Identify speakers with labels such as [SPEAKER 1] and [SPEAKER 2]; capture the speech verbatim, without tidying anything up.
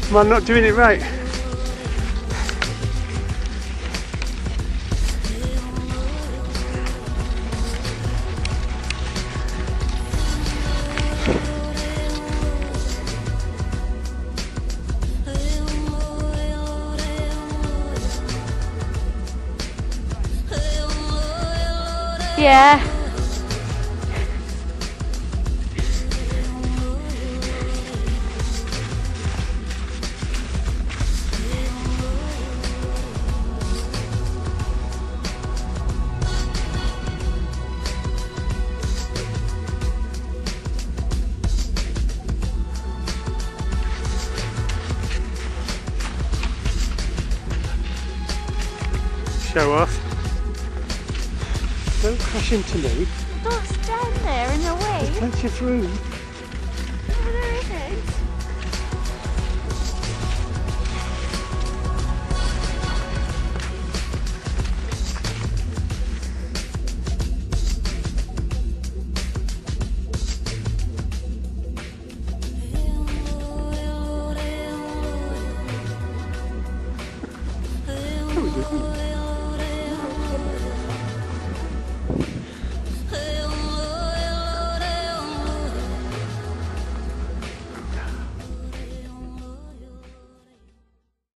[SPEAKER 1] Am I not doing it right?
[SPEAKER 2] Yeah.
[SPEAKER 1] Show off. Don't crash into me.
[SPEAKER 2] Don't stand there in the way.
[SPEAKER 1] There's plenty of room.
[SPEAKER 2] No, there isn't.